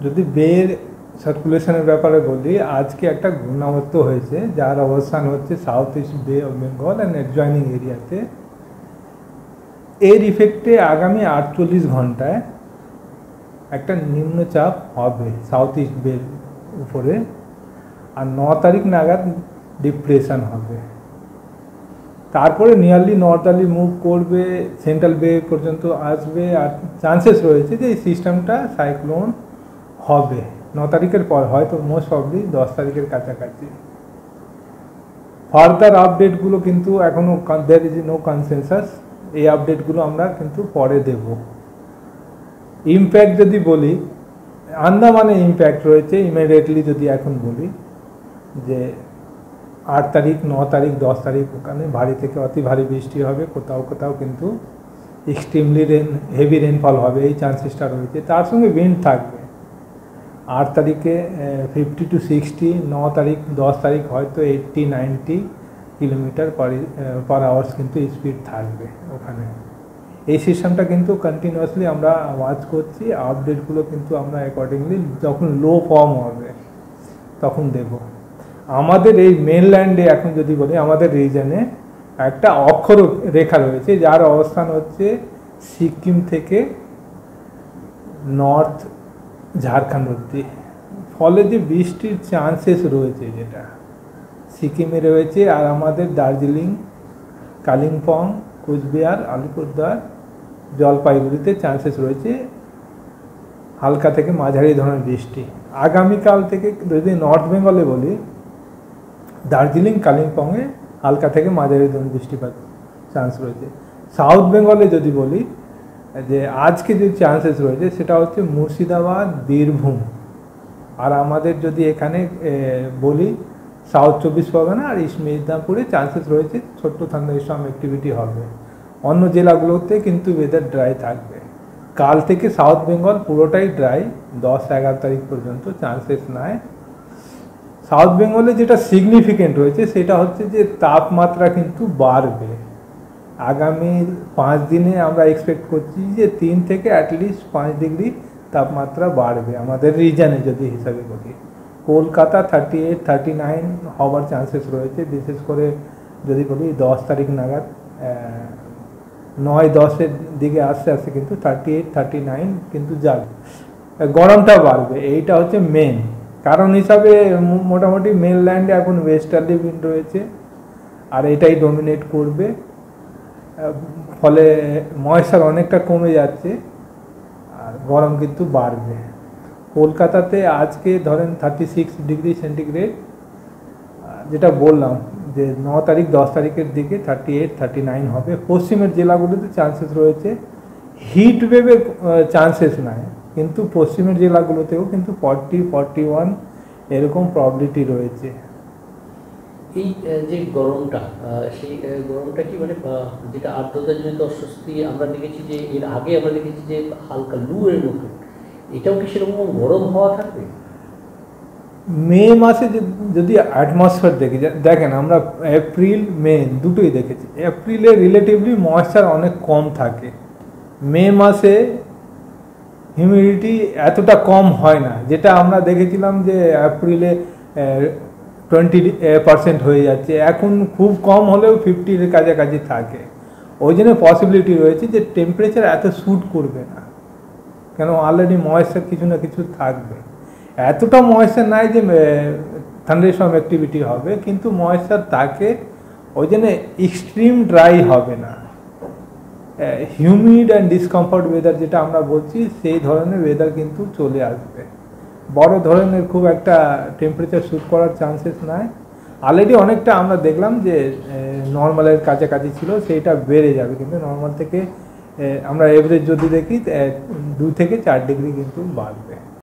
যদি বের সার্কুলেশনের ব্যাপারে বলি, আজকে একটা ঘূর্ণাবর্ত হয়েছে যার অবস্থান হচ্ছে south east bay of Bengal and adjoining এরিয়াতে। এর ইফেক্টে আগামী 48 ঘন্টায় একটা নিম্নচাপ হবে সাউথ ইস্ট বের উপরে, আর 9 তারিখ নাগাদ ডিপ্রেশন হবে। তারপরে নিয়ারলি নর্দার্লি মুভ করবে, সেন্ট্রাল বে পর্যন্ত আসবে, আর চান্সেস রয়েছে যে এই সিস্টেমটা সাইক্লোন হবে 9 তারিখের পর, হয়তো মোস্ট প্রবলি 10 তারিখের কাছাকাছি। ফার্দার আপডেটগুলো কিন্তু এখনও দেয়ার ইজ নো কনসেনসাস, এই আপডেটগুলো আমরা কিন্তু পরে দেব। ইম্প্যাক্ট যদি বলি, আন্দামানে ইম্প্যাক্ট রয়েছে ইমিডিয়েটলি। যদি এখন বলি যে 8 তারিখ, 9 তারিখ, 10 তারিখ ওখানে ভারী থেকে অতি ভারী বৃষ্টি হবে, কোথাও কোথাও কিন্তু এক্সট্রিমলি হেভি রেনফল হবে, এই চান্সেসটা রয়েছে। তার সঙ্গে উইন্ড থাকবে। 8 তারিখে 50 to 60, 9 তারিখ 10 তারিখ হয়তো 80-90 কিলোমিটার পার আওয়ার্স কিন্তু স্পিড থাকবে ওখানে। এই সিস্টেমটা কিন্তু কন্টিনিউয়াসলি আমরা ওয়াচ করছি, আপডেটগুলো কিন্তু আমরা অ্যাকর্ডিংলি যখন লো ফর্ম হবে তখন দেব। আমাদের এই মেনল্যান্ডে এখন যদি বলি, আমাদের রিজনে একটা অক্ষর রেখা রয়েছে যার অবস্থান হচ্ছে সিকিম থেকে নর্থ ঝাড়খণ্ড অব্দি। ফলে যে বৃষ্টির চান্সেস রয়েছে যেটা সিকিমে রয়েছে, আর আমাদের দার্জিলিং, কালিম্পং, কোচবিহার, আলিপুরদুয়ার, জলপাইগুড়িতে চান্সেস রয়েছে হালকা থেকে মাঝারি ধরনের বৃষ্টি। আগামীকাল থেকে যদি নর্থ বেঙ্গলে বলি, দার্জিলিং, কালিম্পংয়ে হালকা থেকে মাঝারি ধরনের বৃষ্টিপাত চান্স রয়েছে। সাউথ বেঙ্গলে যদি বলি যে আজকে যে চান্সেস রয়েছে সেটা হচ্ছে মুর্শিদাবাদ, বীরভূম, আর আমাদের যদি এখানে বলি সাউথ 24 পরগনা আর ইস্ট মেদিনীপুরে চান্সেস রয়েছে ছোট্ট থান্ডারস্টর্ম অ্যাক্টিভিটি হবে। অন্য জেলাগুলোতে কিন্তু ওয়েদার ড্রাই থাকবে। কাল থেকে সাউথ বেঙ্গল পুরোটাই ড্রাই, 10-11 তারিখ পর্যন্ত চান্সেস নাই। সাউথ বেঙ্গলে যেটা সিগনিফিকেন্ট রয়েছে সেটা হচ্ছে যে তাপমাত্রা কিন্তু বাড়বে। আগামী 5 দিনে আমরা এক্সপেক্ট করছি যে 3 থেকে অ্যাটলিস্ট 5 ডিগ্রি তাপমাত্রা বাড়বে আমাদের রিজনে। যদি হিসাবে করি, কলকাতা 38-39 হওয়ার চান্সেস রয়েছে, বিশেষ করে যদি বলি 10 তারিখ নাগাদ, 9-10-এর দিকে আস্তে আস্তে কিন্তু 38-39 কিন্তু যাবে, গরমটা বাড়বে। এইটা হচ্ছে মেন কারণ হিসাবে। মোটামুটি মেনল্যান্ডে এখন ওয়েস্টার্লি উইন্ড রয়েছে আর এটাই ডমিনেট করবে, ফলে ময়েশ্চার অনেকটা কমে যাচ্ছে আর গরম কিন্তু বাড়বে। কলকাতাতে আজকে ধরেন 36 ডিগ্রি সেন্টিগ্রেড, যেটা বললাম যে 9 তারিখ 10 তারিখের দিকে 38-39 হবে। পশ্চিমের জেলাগুলোতে চান্সেস রয়েছে, হিট ওয়েভের চান্সেস নাই, কিন্তু পশ্চিমের জেলাগুলোতেও কিন্তু 40-41 এরকম প্রবাবিলিটি রয়েছে। এই যে গরমটা, সেই গরমটা কি মানে যেটা আর্দ্রতাজনিত অস্বস্তি আমরা দেখেছি, যে এর আগে আমরা দেখেছি যে হালকা লু এর মতো, এটাও কি সেরকম গরম হওয়া থাকবে? মে মাসে যদি অ্যাটমসফিয়ার দেখি, দেখেন আমরা এপ্রিল মে দুটোই দেখেছি, এপ্রিলে রিলেটিভলি ময়েশ্চার অনেক কম থাকে, মে মাসে হিউমিডিটি এতটা কম হয় না, যেটা আমরা দেখেছিলাম যে এপ্রিলে 20% হয়ে যাচ্ছে, এখন খুব কম হলেও 50-এর কাছাকাছি থাকে। ওই জন্য পসিবিলিটি রয়েছে যে টেম্পারেচার এত শ্যুট করবে না, কেন অলরেডি ময়েশ্চার কিছু না কিছু থাকবে। এতটা ময়েশ্চার নাই যে থান্ডারস্টর্ম অ্যাক্টিভিটি হবে, কিন্তু ময়েশ্চার থাকে, ওই জন্য এক্সট্রিম ড্রাই হবে না। হিউমিড অ্যান্ড ডিসকমফর্ট ওয়েদার যেটা আমরা বলছি, সেই ধরনের ওয়েদার কিন্তু চলে আসবে। বড় ধরনের খুব একটা টেম্পারেচার শ্যুট করার চান্সেস নাই। অলরেডি অনেকটা আমরা দেখলাম যে নর্মালের কাছাকাছি ছিল, সেইটা বেড়ে যাবে, কিন্তু নর্মাল থেকে আমরা এভারেজ যদি দেখি 2 থেকে 4 ডিগ্রি কিন্তু বাড়বে।